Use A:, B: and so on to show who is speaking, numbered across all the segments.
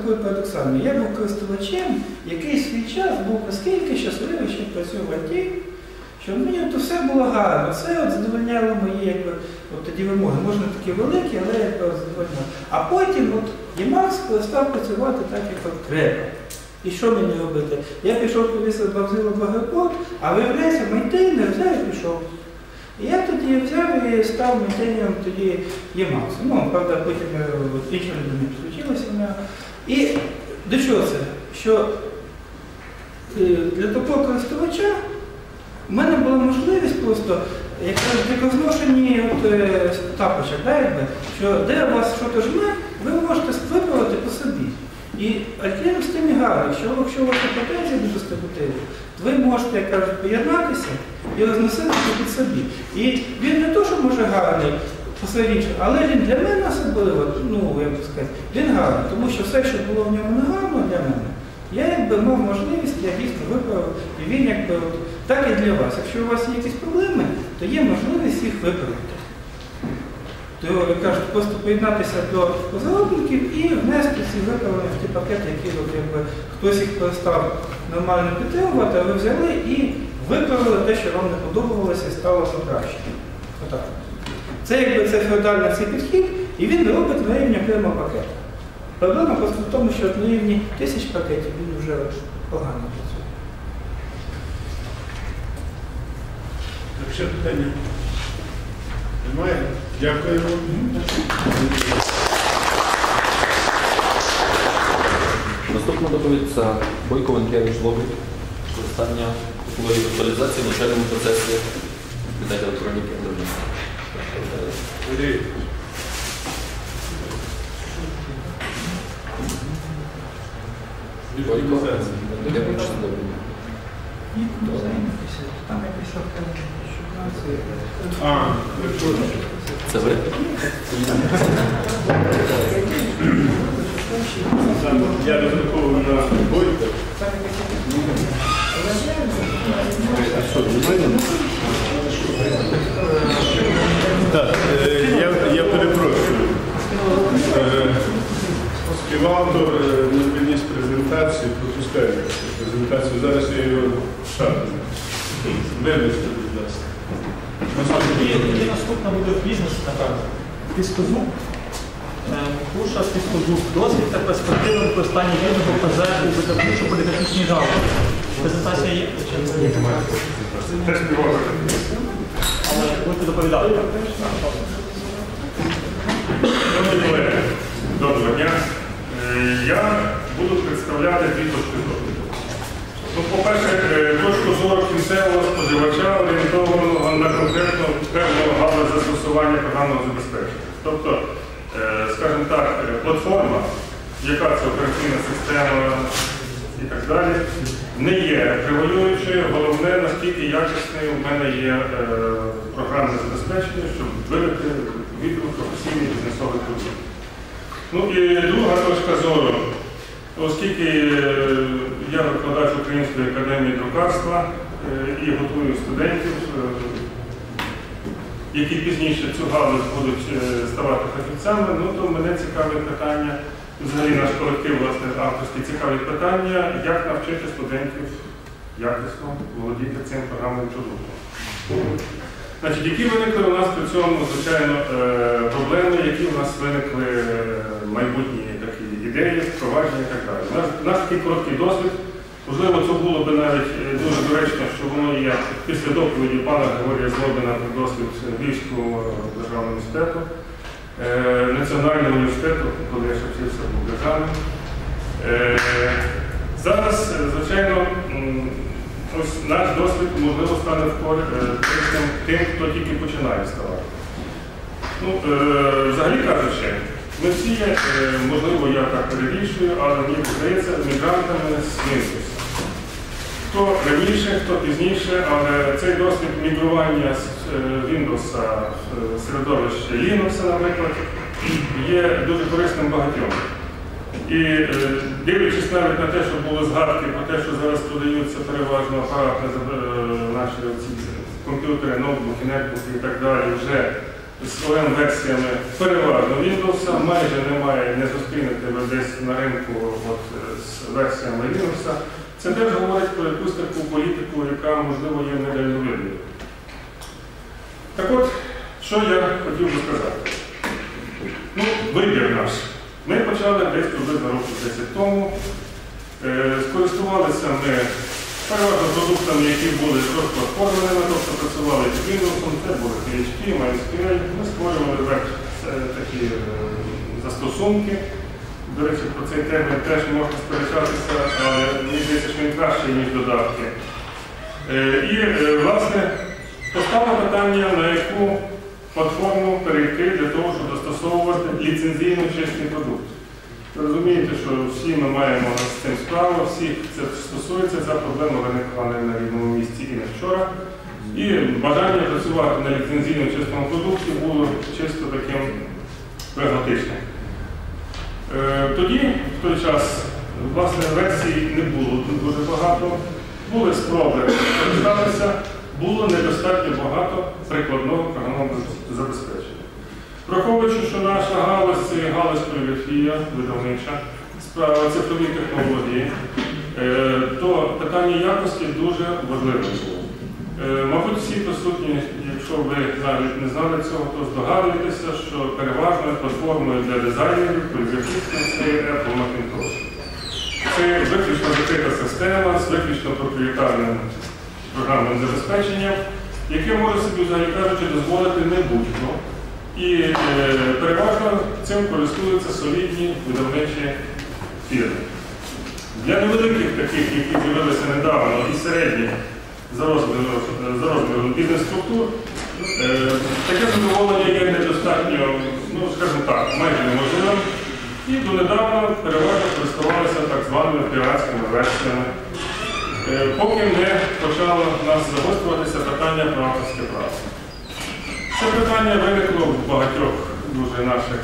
A: такий парадоксальний. Я був користувачем, який свій час був наскільки щасливий, що працював в ІТ, що мені все було гарно, це задовольняло мої тоді вимоги. Можна такі великі, але я задовольняв. А потім Emacs перестав працювати так, як треба. І що мені робити? Я пішов повісив Bugzilla Багапот, а виявляється, мейнтейнер взяв і пішов. І я тоді взяв і став мейнтейнером тоді Emacs. Ну, правда, потім інші люди не підключилися. І до чого це? Що для такого користувача у мене була можливість просто, як при розношенні тапочок, що де у вас щось жме, ви можете виправити по собі. І Альтlinux тим і гарний, що якщо у вас є претензії до дистрибутивів, ви можете, як кажуть, поєднатися і розносити під собі. І він не то, що може гарний, але він для мене особливо, як би сказати, він гарний, тому що все, що було в ньому не гарно для мене, я мав можливість, я дійсно виправив, і він так і для вас. Якщо у вас є якісь проблеми, то є можливість їх виправити. То, як кажуть, просто поєднатися до розробників і внести ці виправлення в ті пакети, які хтось їх перестав нормально підтримувати, а ви взяли і виправили те, що вам не подобалося і стало краще. Отак. Це феодальний цей підхід, і він робить на рівні окремого пакета. Проблема просто в тому, що на рівні 1000 пакетів він вже погано працює.
B: Ще питання немає? Дякую.
C: Наступна доповідь – це Бойко Венкевич Лобик. Використання технології віртуалізації в навчальному процесі Факультету електроніки Андрій. Бойко Венкевич Лобик.
A: Там якийсь
C: Це ви?
B: Я розраховую на Бойко. Так, я перепрошую. Співавтор не приніс презентацію, пропускаю презентацію. Зараз я його шапну. Вибачте, будь ласка.
D: І наступна буде бізнес, напевно. Піскозуб. Куша, піскозуб. Досвід та перспектива використання вільного ПЗ у видавничо поліграфічній галузі. Презентація є?
B: Це співавтор.
D: Але будете доповідати.
B: Доброго дня. Я буду представляти дві точки зору. По-перше, точку зору кінцевого споживача орієнтованого на конкретну певну галузь застосування програмного забезпечення. Тобто, скажімо так, платформа, яка це операційна система і так далі, не є превалюючою. Головне, наскільки якісне у мене є програмне забезпечення, щоб вивести відео професійний бізнесовий продукт. Ну і друга точка зору. Оскільки я викладач Української академії друкарства і готую студентів, які пізніше цю галузь будуть ставати фахівцями, то мене цікавить питання, взагалі наш колектив, власне, авторський цікавить питання, як навчити студентів якісно володіти цим програмним продуктом. Значить, які виникли у нас при цьому, звичайно, проблеми, які у нас виникли майбутні такі ідеї, впровадження і так далі. Наш такий короткий досвід, можливо, це було б навіть дуже доречно, що воно є після доповіді пана Григорія Злобина про досвід Львівського державного університету, Національного університету, коли я ще вчився, був державним. Зараз, звичайно, ось наш досвід, можливо, стане корисним тим, хто тільки починає ставати. Взагалі кажучи, ми всі є, можливо, я так перебільшую, але мені здається, мігрантами з Windows. Хто раніше, хто пізніше, але цей досвід мігрування з Windows в середовище Linux, наприклад, є дуже корисним багатьом. І дивлячись навіть на те, що були згадки про те, що зараз продаються переважно апарати, наші комп'ютери, ноутбуки, нетбуки і так далі, вже з OEM-версіями переважно Windows, майже немає, не зустрінете ви десь на ринку з версіями Linux. Це теж говорить про якусь таку політику, яка, можливо, є недальновидною. Так от, що я хотів би сказати? Ну, вибір наш. Ми почали десь приблизно років 10 тому. Скористувалися ми переважно продуктами, які були крос-платформеними, тобто працювали з Windows, це були PHP, MySQL. Ми створювали такі застосунки. До речі, про цей термін теж можна сперечатися, але мені здається, що він кращий, ніж додатки. І, власне, постало питання, на яку платформу перейти для того, щоб застосовувати ліцензійно чесний продукт. Ви розумієте, що всі ми маємо з цим справу, всіх це стосується, ця проблема виникла не на рівному місці і не вчора. І бажання працювати на ліцензійно чесному продукті було чисто таким прагматичним. Тоді, в той час, власне, версій не було дуже багато, були спроби користатися, було недостатньо багато прикладного програмного забезпечення. Враховуючи, що наша галузь – це галузь поліграфія, видавнича, справа цифрові технології, то питання якості дуже важливе. Мабуть, всі присутні, якщо ви навіть не знали цього, то здогадуєтеся, що переважною платформою для дизайнерів поліграфістів це Apple Macintosh. Це виключно закрита система з виключно проприєтарним програмним забезпеченням, яке може собі, взагалі кажучи, дозволити не будь-що. І переважно цим користуються солідні видавничі фірми. Для невеликих таких, які з'явилися недавно, і середніх за розміром бізнес-структур, таке задоволення є недостатньо, ну, скажімо так, майже неможливим. І донедавна переважно користувалися так званими піратськими версіями, поки не почало в нас загострюватися питання про авторське право. Це питання виникло в багатьох дуже наших,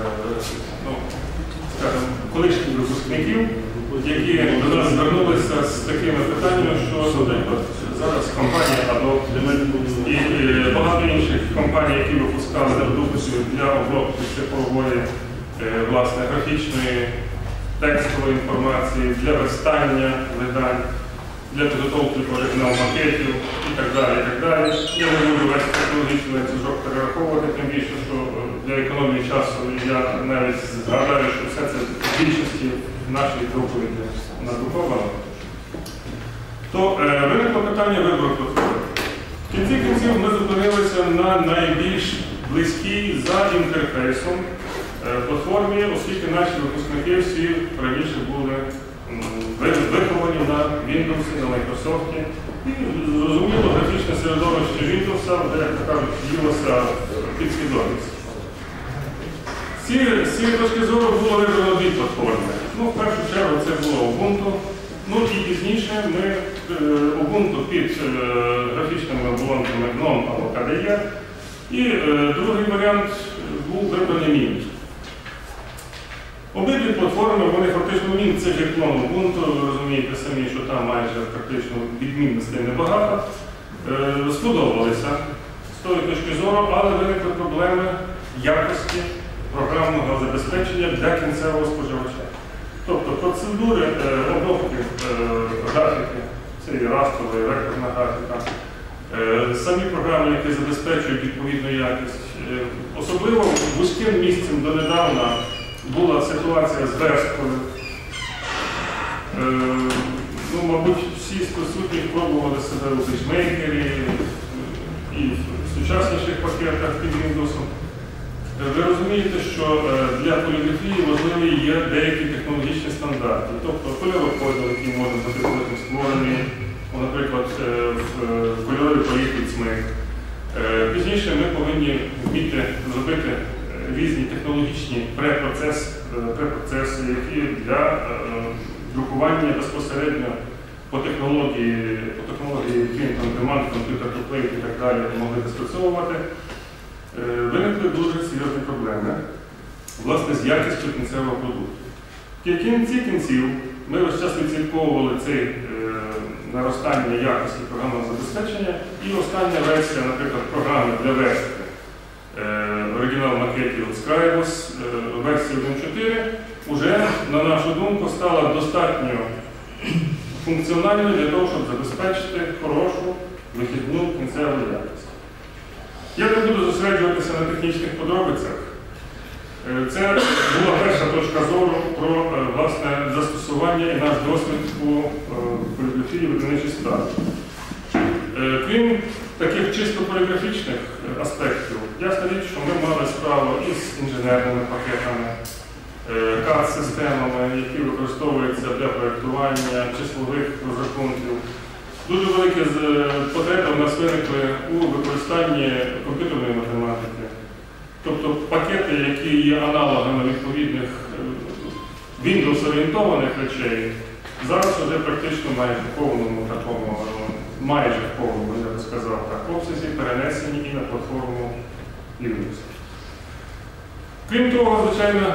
B: скажімо, колишніх випускників, які до нас звернулися з такими питаннями, що зараз компанія Adobe і багато інших компаній, які випускали продукцію для обробки цифрової, власне, графічної, текстової інформації, для верстання видань, для підготовки оригінал-макетів і так далі. Я не буду весь технологічний ланцюжок перераховувати, тим більше, що для економії часу я навіть згадаю, що все це в більшості нашої доповіді надруковано. То виникло питання вибору платформи. В кінці кінців ми зупинилися на найбільш близькій за інтерфейсом платформі, оскільки наші випускники всі раніше були виховані на Windows, на Microsoft. І, зрозуміло, графічне середовище Windows, де, як кажуть, ділося підсвідомість. З цієї точки зору було вибрано дві платформи. В першу чергу це було Ubuntu. І пізніше ми Ubuntu під графічними оболонками GNOME або KDE. І другий варіант був вибраний Mint. Обидві платформи, вони фактично Mint – це же клон Ubuntu, ви розумієте самі, що там майже практично відмінностей небагато. Сподобалися з тої точки зору, але виникли проблеми якості програмного забезпечення для кінцевого споживача. Тобто процедури обробки графіки, це і растрова, і векторна графіка, самі програми, які забезпечують відповідну якість. Особливо вузьким місцем донедавна була ситуація з версткою. Мабуть, всі з присутніх пробували себе у пейсмейкері і в сучасніших пакетах під Windows. Ви розумієте, що для поліграфії важливі є деякі технологічні стандарти. Тобто кольороподіл, який може бути потім створений, наприклад, в кольоровій палітрі ЦМИК. Пізніше ми повинні вміти зробити різні технологічні препроцеси, які для друкування безпосередньо по технології print on demand, computer to plate і так далі могли спрацьовувати. Виникли дуже серйозні проблеми, власне, з якістю кінцевого продукту. В кінці кінців ми весь час відслідковували це наростання якості програмного забезпечення, і остання версія, наприклад, програми для верстки оригінал макетів Scribus версії 1.4, уже, на нашу думку, стала достатньо функціональною для того, щоб забезпечити хорошу вихідну кінцеву якість. Я не буду зосереджуватися на технічних подробицях. Це була перша точка зору про власне застосування і наш досвід у поліграфії видавничої справи. Крім таких чисто поліграфічних аспектів, ясна річ, що ми мали справу із інженерними пакетами, CAD-системами, які використовуються для проєктування числових розрахунків. Дуже великі потреби у нас виникли у використанні комп'ютерної математики. Тобто пакети, які є аналогами відповідних Windows-орієнтованих речей, зараз вже практично майже в повному такому, майже в повному, я би сказав так, обсязі перенесені і на платформу Linux. Крім того, звичайно,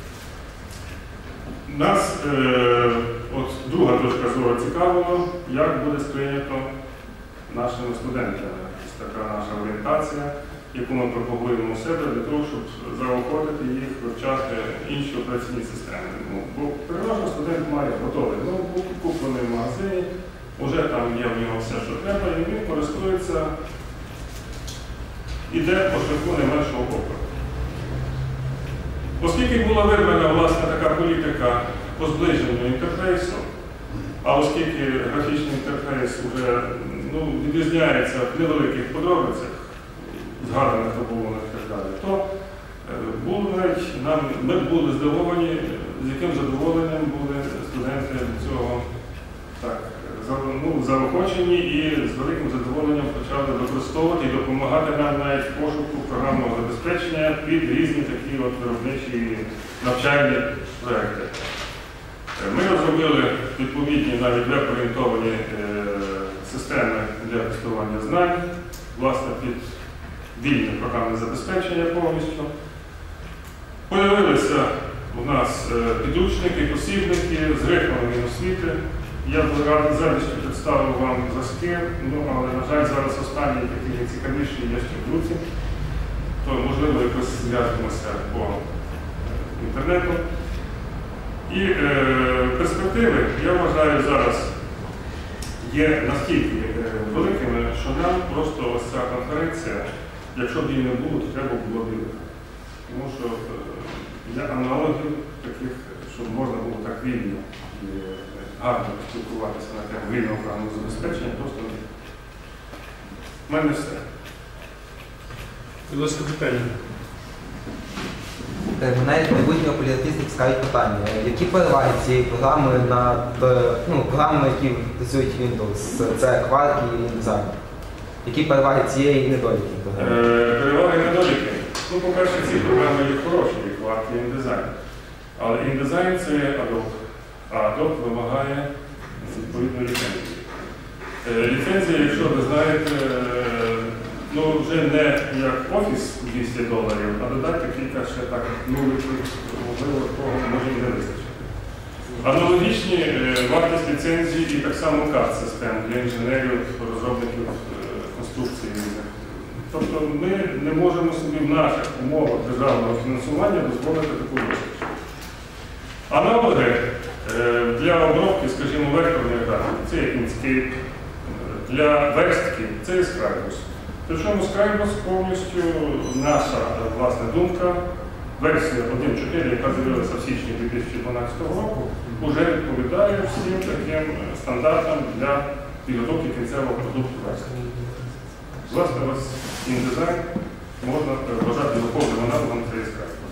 B: нас друга точка зору цікавила, як буде сприйнято нашими студентами. Це така наша орієнтація, яку ми пропагуємо у себе для того, щоб заохотити їх вивчати інші операційні системи. Бо переважно студент має готовий ноутбук, куплений в магазині, вже там є в нього все, що треба, і він користується, іде по шляху не меншого опиту. Оскільки була вибрана власне така політика по зближенню інтерфейсу, а оскільки графічний інтерфейс вже відрізняється в невеликих подробицях, згаданих обумовлених і так далі, то ми були здивовані, з яким задоволенням були студенти до цього заохочені і з великим задоволенням почали використовувати і допомагати нам навіть в пошуку програмного забезпечення під різні такі виробничі навчальні проекти. Ми розробили відповідні навіть веб-орієнтовані системи для тестування знань, власне, під вільне програмне забезпечення повністю. Появилися у нас підручники, посібники з рифмами освіти. Я б з радістю представив вам зразки, але, на жаль, зараз останні такі найцікавіші є ще в руці, то, можливо, якось зв'яжемося по інтернету. І перспективи, я вважаю, зараз є настільки великими, що нам просто ось ця конференція, якщо б її не було, то треба було б виїхати. Тому що є аналогів таких, щоб можна було так вільно і гарно спілкуватися на тему вільного програмного забезпечення, просто не. В мене все.
E: Будь ласка, питання.
F: Мене майбутнього поліграфіста цікавить питання. Які переваги цієї програми над програмами, які працюють Windows? Це Quark і InDesign. Які переваги цієї і недоліки програми?
B: Переваги і недоліки. По-перше, ці програми є хороші, і Quark і InDesign. Але InDesign – це Adobe. А Adobe вимагає відповідної ліцензії. Ліцензія, якщо ви знаєте, вже не як офіс $200, а додати кілька ще так, можливо, того може і не вистачити. Аналогічні вартість ліцензії і так само CAD-систем для інженерів, розробників конструкції. Тобто ми не можемо собі в наших умовах державного фінансування дозволити таку вистачу. Аналоги для обробки, скажімо, векторної графіки – це Inkscape, для верстки – це Scribus. Причому Scribus повністю наша власна думка, версія 1.4, яка з'явилася в січні 2012 року, вже відповідає всім таким стандартам для підготовки кінцевого продукту верстки. Власне, ось InDesign можна вважати духовним аналогом цієї Scribus.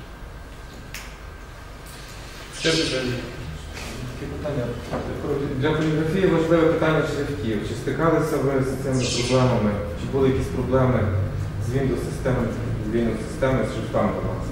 E: Ще питання.
G: Таке питання. Для поліграфії важливе питання шрифтів. Чи стикалися ви з цими проблемами? Чи були якісь проблеми з Windows-системи, з шрифтами у вас?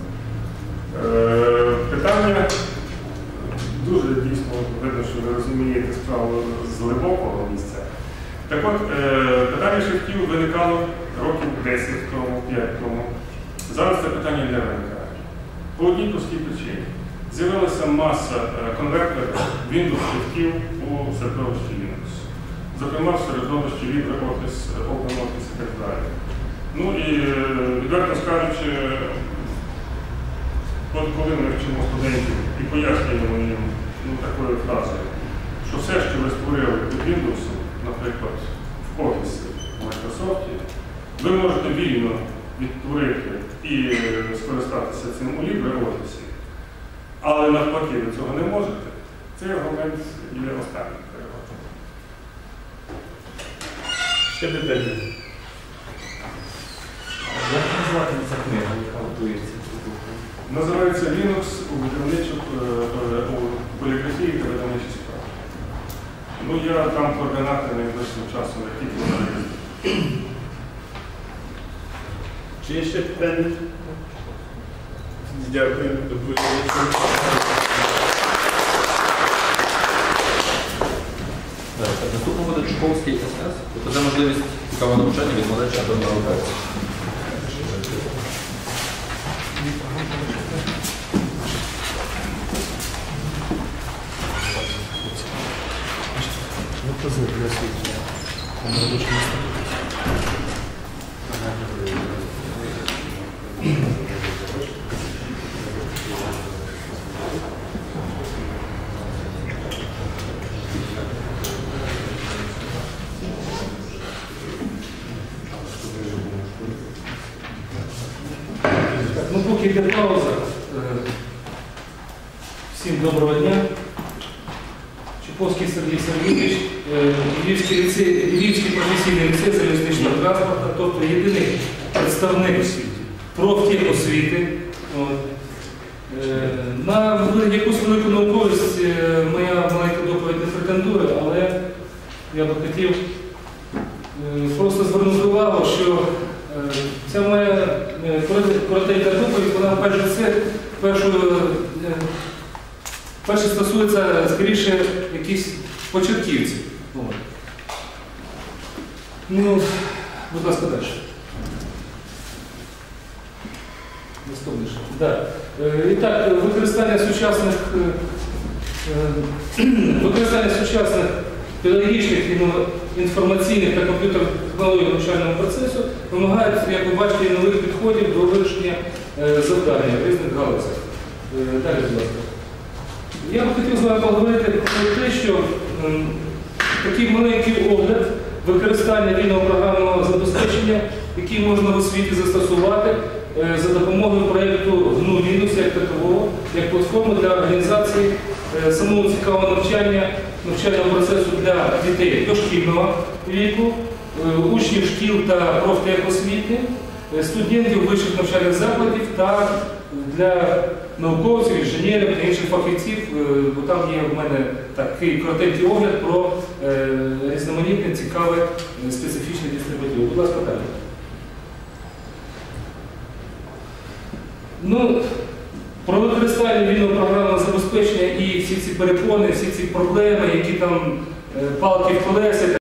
B: Питання дуже дійсно видно, що ви розумієте справу з глибокого місця. Так от, питання шрифтів виникало років 10 тому, 5 тому. Зараз це питання для виникає. По одній простій причині. З'явилася маса конвертерів Windows-шрифтів у середовищі Linux. Зокрема, в середовищі LibreOffice, OpenOffice і так далі. Ну і відверто скажучи, от коли ми вчимо студентів і пояснюємо їм такою фразою, що все, що ви створили під Windows, наприклад, в офісі в Microsoft, ви можете вільно відтворити і скористатися цим у LibreOffice, але навпаки ви цього не можете. Цей аргумент є останнім.
E: Ще питання.
G: Як назвати ця книга, яка готується?
B: Називається Linux у поліграфії та видавничій справі. Ну, я там координати найближчим часом, як тільки вона є.
E: Чи є ще питання? Дякую.
C: Наступно буде Чуковський СС. Тобто це можливість цікавого навчання від малеча до науковця.
A: Ну, поки йде пауза, всім доброго дня. Чуповський Сергій Сергійович, Львівський професійний ліцей залізничного транспорту, тобто єдиний представник профтехосвіти. На якусь велику науковість моя маленька доповідь не претендує, але я би хотів просто звернути увагу, що ця моя коротенька доповідь, вона перше стосується, скоріше, якісь початківців. Ну, будь ласка, далі. Наступніше. Да. І так, використання сучасних педагогічних, інформаційних та комп'ютерних технологій навчального процесу вимагають, як ви бачите, нових підходів до вирішення завдання в різних галузях. Далі, будь ласка. Я би хотів з вами поговорити про те, що такий маленький огляд використання вільного програмного забезпечення, який можна в освіті застосувати за допомогою проєкту GNU Linux як такового, як платформи для організації самого цікавого навчального процесу для дітей дошкільного віку, учнів шкіл та профтехосвіти, студентів вищих навчальних закладів та для науковців, інженерів та інших фахівців, бо там є в мене такий коротенький огляд про різноманітне, цікаве, специфічне дистрибутив. Будь ласка, далі. Ну, про використання вільного програмного забезпечення і всі ці перепони, всі ці проблеми, які там палки в колесі.